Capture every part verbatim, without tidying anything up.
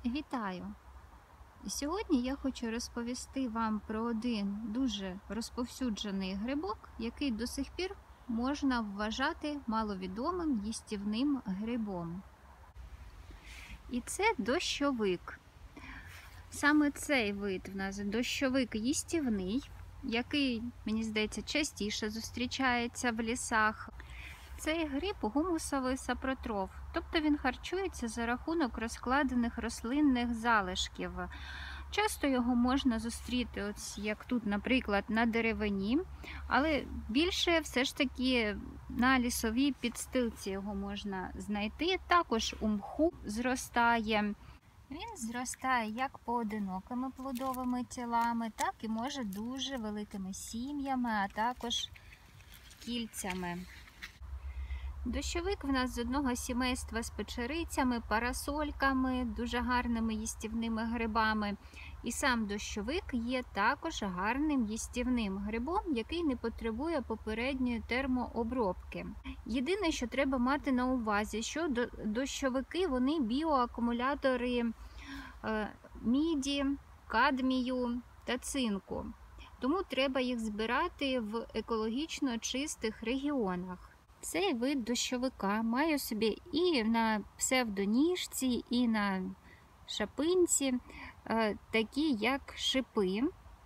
Вітаю! Сьогодні я хочу розповісти вам про один дуже розповсюджений грибок, який до сих пір можна вважати маловідомим їстівним грибом. І це дощовик. Саме цей вид в нас дощовик їстівний, який, мені здається, частіше зустрічається в лісах. Цей гриб гумусовий сапротроф, тобто він харчується за рахунок розкладених рослинних залишків. Часто його можна зустріти, ось як тут, наприклад, на деревині, але більше все ж таки на лісовій підстилці його можна знайти. Також у мху зростає. Він зростає як поодинокими плодовими тілами, так і може дуже великими сім'ями, а також кільцями. Дощовик в нас з одного сімейства з печерицями, парасольками, дуже гарними їстівними грибами. І сам дощовик є також гарним їстівним грибом, який не потребує попередньої термообробки. Єдине, що треба мати на увазі, що дощовики, вони біоакумулятори міді, кадмію та цинку. Тому треба їх збирати в екологічно чистих регіонах. Цей вид дощовика має собі і на псевдоніжці, і на шапинці такі як шипи.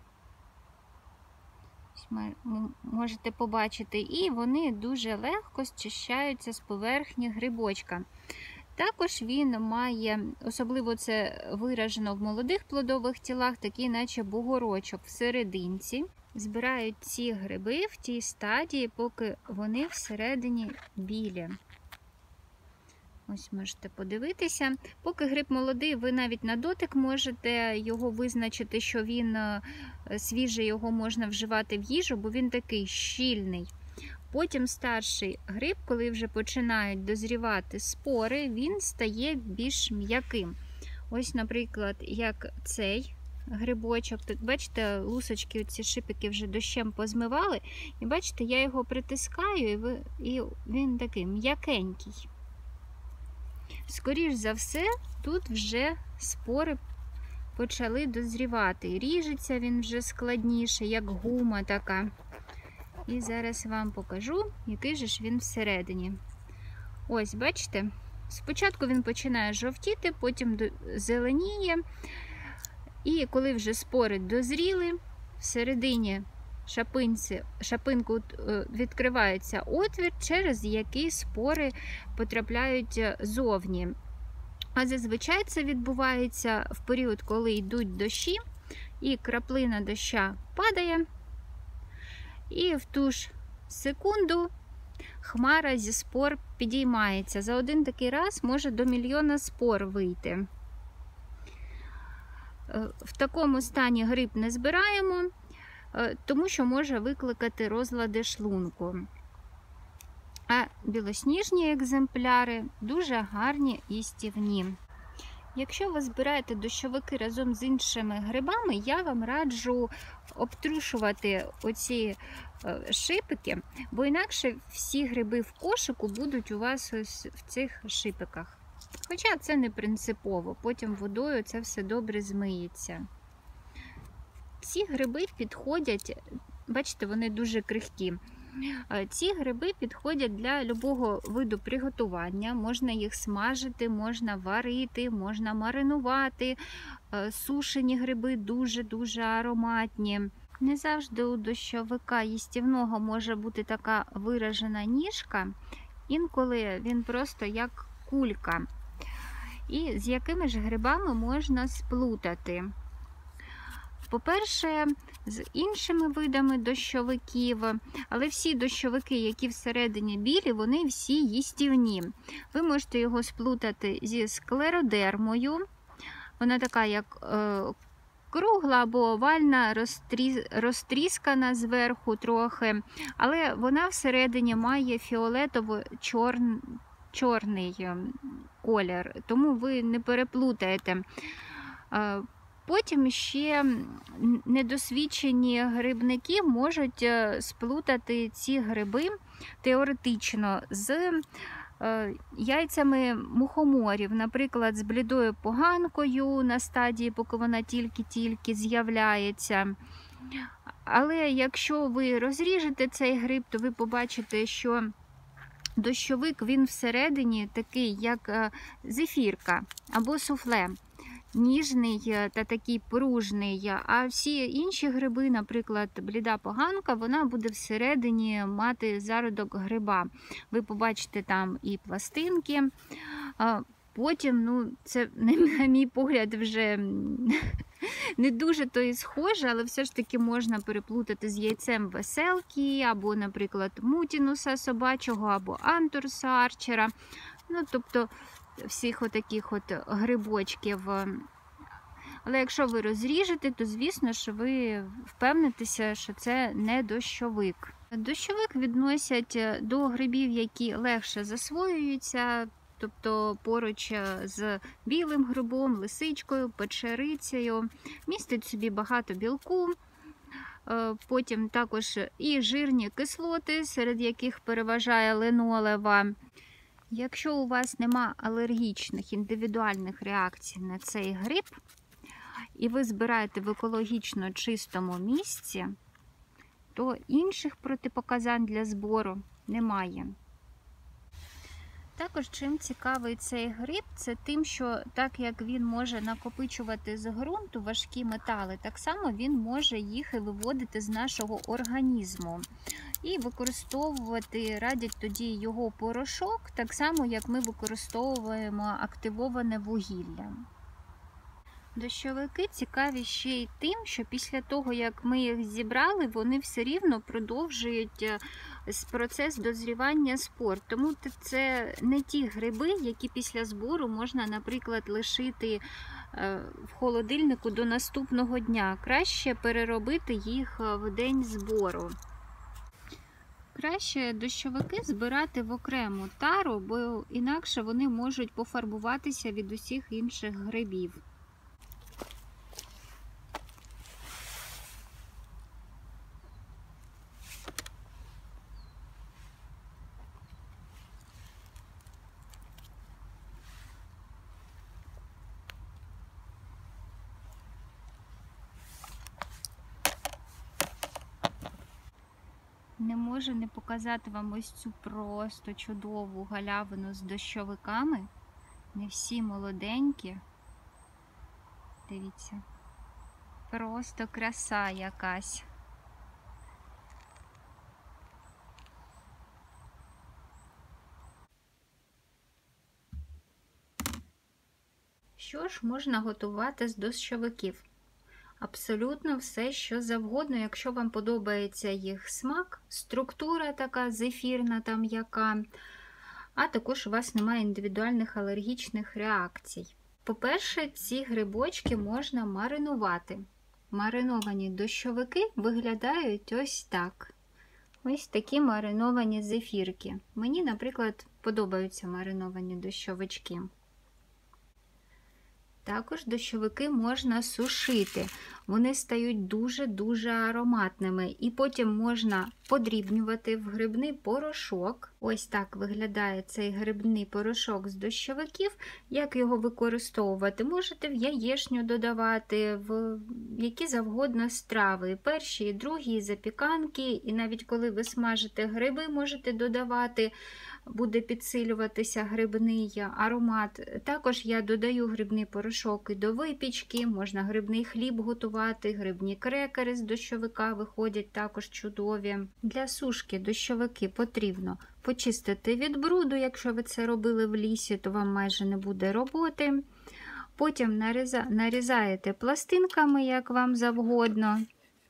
Можете побачити, і вони дуже легко зчищаються з поверхні грибочка. Також він має, особливо це виражено в молодих плодових тілах, такий наче бугорочок всерединці. Збирають ці гриби в тій стадії, поки вони всередині білі. Ось можете подивитися. Поки гриб молодий, ви навіть на дотик можете його визначити, що він свіжий, його можна вживати в їжу, бо він такий щільний. Потім старший гриб, коли вже починають дозрівати спори, він стає більш м'яким. Ось, наприклад, як цей грибочок. Тут, бачите, лусочки, ці шипики вже дощем позмивали. І бачите, я його притискаю, і, ви, і він такий м'якенький. Скоріш за все, тут вже спори почали дозрівати. Ріжеться він вже складніше, як гума така. І зараз вам покажу, який же ж він всередині. Ось, бачите, спочатку він починає жовтіти, потім зеленіє. І коли вже спори дозріли, всередині шапинці, шапинку відкривається отвір, через який спори потрапляють зовні. А зазвичай це відбувається в період, коли йдуть дощі, і краплина доща падає, і в ту ж секунду хмара зі спор підіймається. За один такий раз може до мільйона спор вийти. В такому стані гриб не збираємо, тому що може викликати розлади шлунку. А білосніжні екземпляри дуже гарні їстівні. Якщо ви збираєте дощовики разом з іншими грибами, я вам раджу обтрушувати оці шипики, бо інакше всі гриби в кошику будуть у вас ось в цих шипиках. Хоча це не принципово, потім водою це все добре змиється. Ці гриби підходять, бачите, вони дуже крихкі. Ці гриби підходять для любого виду приготування. Можна їх смажити, можна варити, можна маринувати. Сушені гриби дуже-дуже ароматні. Не завжди у дощовика їстівного може бути така виражена ніжка. Інколи він просто як кулька. І з якими ж грибами можна сплутати? По-перше, з іншими видами дощовиків, але всі дощовики, які всередині білі, вони всі їстівні. Ви можете його сплутати зі склеродермою. Вона така, як е, кругла або овальна, розтріс, розтріскана зверху трохи, але вона всередині має фіолетово-чорний чорний колір, тому ви не переплутаєте. Потім ще недосвідчені грибники можуть сплутати ці гриби теоретично з яйцями мухоморів, наприклад, з блідою поганкою на стадії, поки вона тільки-тільки з'являється. Але якщо ви розріжете цей гриб, то ви побачите, що дощовик, він всередині такий, як зефірка або суфле. Ніжний та такий пружний, а всі інші гриби, наприклад, бліда поганка, вона буде всередині мати зародок гриба. Ви побачите там і пластинки. Потім, ну, це, на мій погляд, вже не дуже то і схоже, але все ж таки можна переплутати з яйцем веселки, або, наприклад, мутінуса собачого, або антурса арчера. Ну, тобто, всіх отаких от грибочків. Але якщо ви розріжете, то звісно, що ви впевнитеся, що це не дощовик. Дощовик відносять до грибів, які легше засвоюються, тобто поруч з білим грибом, лисичкою, печерицею, містить в собі багато білку. Потім також і жирні кислоти, серед яких переважає линолева. Якщо у вас нема алергічних індивідуальних реакцій на цей гриб, і ви збираєте в екологічно чистому місці, то інших протипоказань для збору немає. Також чим цікавий цей гриб, це тим, що так як він може накопичувати з ґрунту важкі метали, так само він може їх і виводити з нашого організму. І використовувати радять тоді його порошок, так само як ми використовуємо активоване вугілля. Дощовики цікаві ще й тим, що після того, як ми їх зібрали, вони все рівно продовжують процес дозрівання спор. Тому це не ті гриби, які після збору можна, наприклад, лишити в холодильнику до наступного дня. Краще переробити їх в день збору. Краще дощовики збирати в окрему тару, бо інакше вони можуть пофарбуватися від усіх інших грибів. Не можу не показати вам ось цю просто чудову галявину з дощовиками. Не всі молоденькі. Дивіться. Просто краса якась. Що ж можна готувати з дощовиків? Абсолютно все, що завгодно, якщо вам подобається їх смак, структура така зефірна там яка, а також у вас немає індивідуальних алергічних реакцій. По-перше, ці грибочки можна маринувати. Мариновані дощовики виглядають ось так. Ось такі мариновані зефірки. Мені, наприклад, подобаються мариновані дощовички. Також дощовики можна сушити. Вони стають дуже-дуже ароматними. І потім можна подрібнювати в грибний порошок. Ось так виглядає цей грибний порошок з дощовиків. Як його використовувати? Можете в яєчню додавати, в які завгодно страви. Перші, другі запіканки. І навіть коли ви смажите гриби, можете додавати. Буде підсилюватися грибний аромат. Також я додаю грибний порошок і до випічки, можна грибний хліб готувати, грибні крекери з дощовика виходять також чудові. Для сушки дощовики потрібно почистити від бруду, якщо ви це робили в лісі, то вам майже не буде роботи. Потім нарізаєте пластинками, як вам завгодно.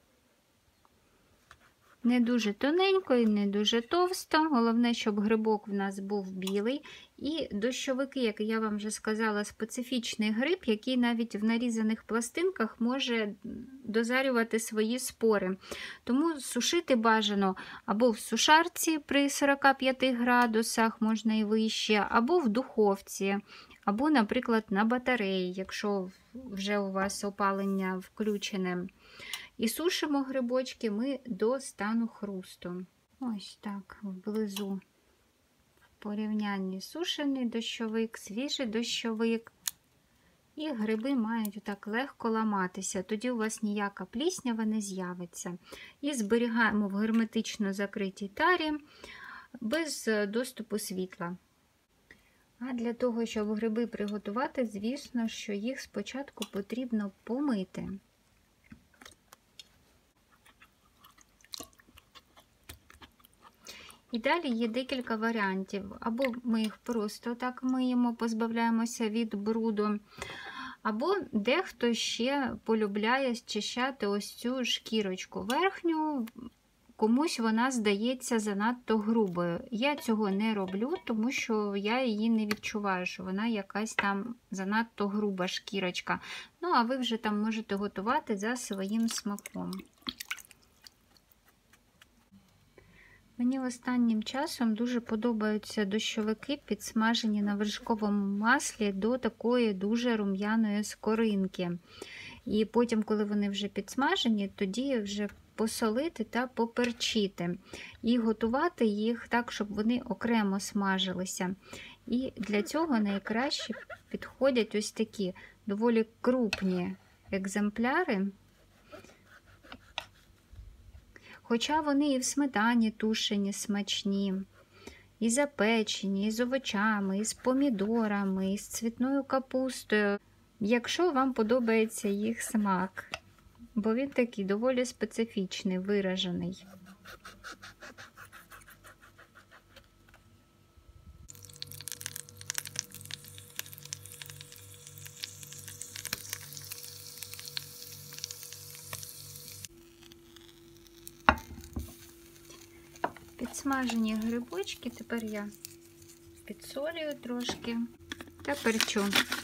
Не дуже тоненько і не дуже товсто. Головне, щоб грибок в нас був білий. І дощовики, як я вам вже сказала, специфічний гриб, який навіть в нарізаних пластинках може дозарювати свої спори. Тому сушити бажано або в сушарці при сорока п'яти градусах, можна і вище, або в духовці, або, наприклад, на батареї, якщо вже у вас опалення включене. І сушимо грибочки ми до стану хрусту. Ось так, вблизу порівнянні сушений дощовик, свіжий дощовик. І гриби мають так легко ламатися, тоді у вас ніяка пліснява не з'явиться. І зберігаємо в герметично закритій тарі без доступу світла. А для того, щоб гриби приготувати, звісно, що їх спочатку потрібно помити. І далі є декілька варіантів. Або ми їх просто так миємо, позбавляємося від бруду, або дехто ще полюбляє зчищати ось цю шкірочку верхню, комусь вона здається занадто грубою. Я цього не роблю, тому що я її не відчуваю, що вона якась там занадто груба шкірочка. Ну, а ви вже там можете готувати за своїм смаком. Мені останнім часом дуже подобаються дощовики, підсмажені на вершковому маслі до такої дуже рум'яної скоринки. І потім, коли вони вже підсмажені, тоді вже посолити та поперчити. І готувати їх так, щоб вони окремо смажилися. І для цього найкраще підходять ось такі доволі крупні екземпляри. Хоча вони і в сметані тушені смачні, і запечені, і з овочами, і з помідорами, і з цвітною капустою. Якщо вам подобається їх смак, бо він такий доволі специфічний, виражений. Підсмажені грибочки, тепер я підсолюю трошки та перчу.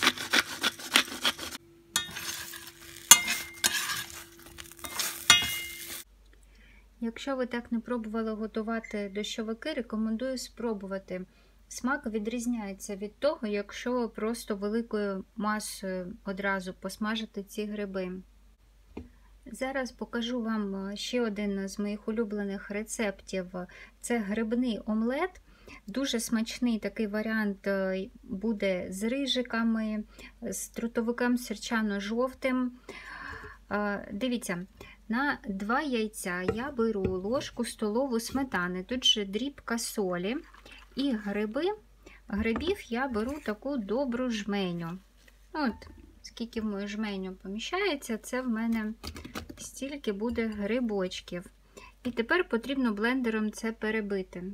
Якщо ви так не пробували готувати дощовики, рекомендую спробувати. Смак відрізняється від того, якщо просто великою масою одразу посмажити ці гриби. Зараз покажу вам ще один з моїх улюблених рецептів. Це грибний омлет. Дуже смачний такий варіант буде з рижиками, з трутовиком сірчано-жовтим. Дивіться, на два яйця я беру ложку столову сметани, тут же дрібка солі і гриби. Грибів я беру таку добру жменю. От, скільки в мою жменю поміщається, це в мене стільки буде грибочків. І тепер потрібно блендером це перебити.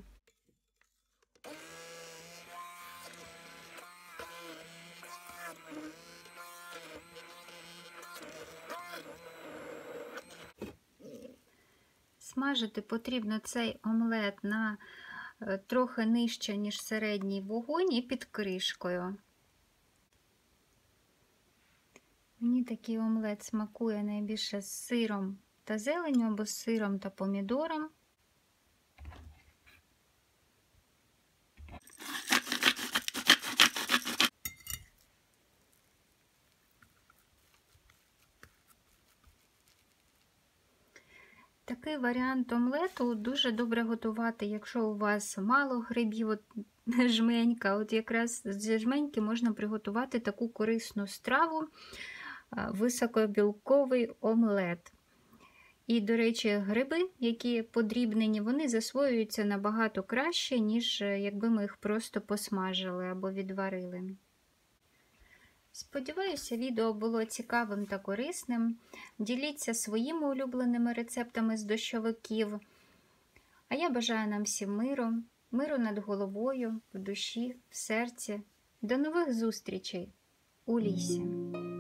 Смажити потрібно цей омлет на трохи нижче, ніж середній вогонь, і під кришкою. Мені такий омлет смакує найбільше з сиром та зеленню, або з сиром та помідором. Такий варіант омлету дуже добре готувати, якщо у вас мало грибів, от жменька. От якраз з жменьки можна приготувати таку корисну страву, високобілковий омлет. І, до речі, гриби, які подрібнені, вони засвоюються набагато краще, ніж якби ми їх просто посмажили або відварили. Сподіваюся, відео було цікавим та корисним. Діліться своїми улюбленими рецептами з дощовиків. А я бажаю нам всім миру, миру над головою, в душі, в серці. До нових зустрічей у лісі!